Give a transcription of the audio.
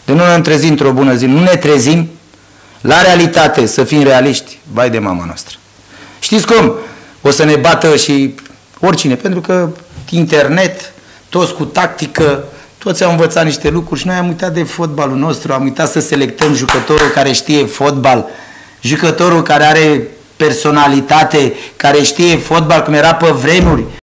De nu ne trezim într-o bună zi, nu ne trezim la realitate, să fim realiști. Vai de mama noastră. Știți cum? O să ne bată și oricine, pentru că internet, toți cu tactică, toți au învățat niște lucruri și noi am uitat de fotbalul nostru, am uitat să selectăm jucătorul care știe fotbal, jucătorul care are personalitate, care știe fotbal cum era pe vremuri.